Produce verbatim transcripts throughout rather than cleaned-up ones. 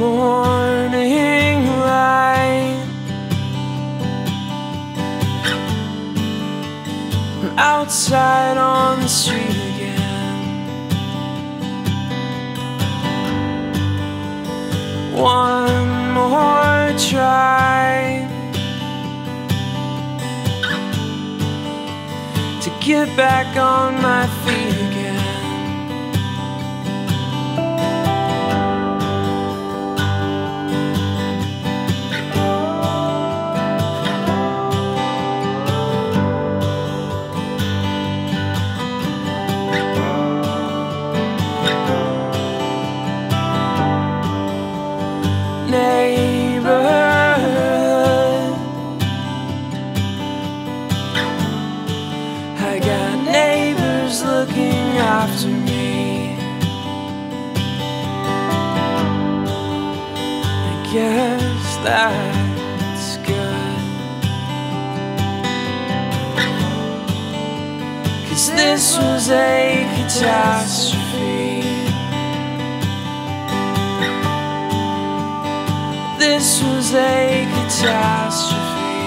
morning light. I'm outside on the street again. One more try to get back on my feet again. Neighborhood, I got neighbors looking after me. I guess that's good, 'cause this was a catastrophe. This was a catastrophe.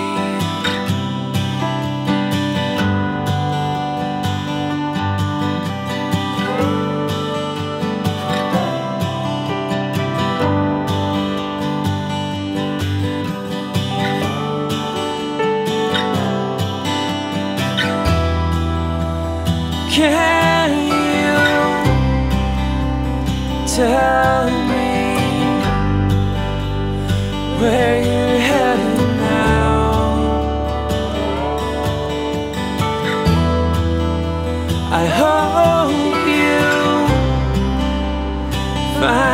Can you tell me where you're headed now? I hope you find